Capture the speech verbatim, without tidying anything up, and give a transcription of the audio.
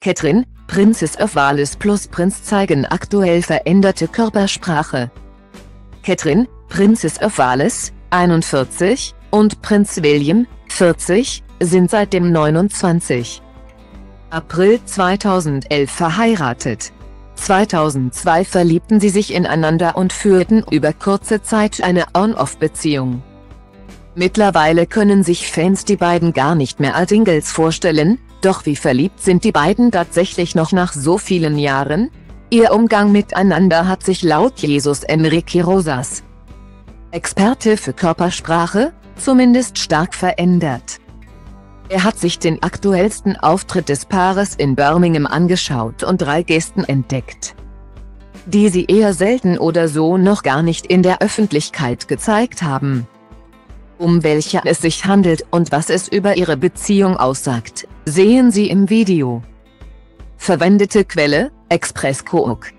Catherine, Princess of Wales plus Prinz zeigen aktuell veränderte Körpersprache. Catherine, Princess of Wales, einundvierzig, und Prinz William, vierzig, sind seit dem neunundzwanzigsten April zweitausendelf verheiratet. zweitausendzwei verliebten sie sich ineinander und führten über kurze Zeit eine On-Off-Beziehung. Mittlerweile können sich Fans die beiden gar nicht mehr als Singles vorstellen, doch wie verliebt sind die beiden tatsächlich noch nach so vielen Jahren? Ihr Umgang miteinander hat sich laut Jesus Enrique Rosas, Experte für Körpersprache, zumindest stark verändert. Er hat sich den aktuellsten Auftritt des Paares in Birmingham angeschaut und drei Gesten entdeckt, die sie eher selten oder so noch gar nicht in der Öffentlichkeit gezeigt haben. Um welche es sich handelt und was es über ihre Beziehung aussagt, sehen Sie im Video. Verwendete Quelle: Express Cook.